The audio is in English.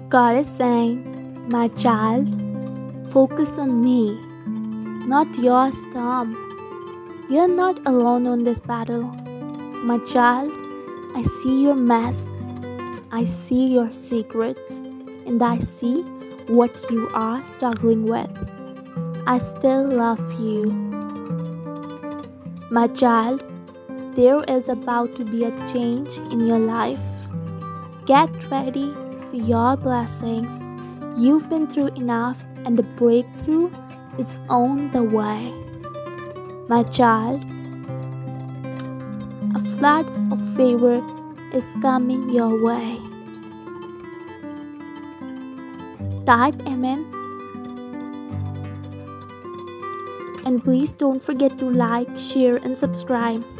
God is saying, my child, focus on me, not your storm. You're not alone on this battle. My child, I see your mess. I see your secrets. And I see what you are struggling with. I still love you. My child, there is about to be a change in your life. Get ready for your blessings. You've been through enough, and the breakthrough is on the way. My child, a flood of favor is coming your way. Type Amen. And please don't forget to like, share, and subscribe.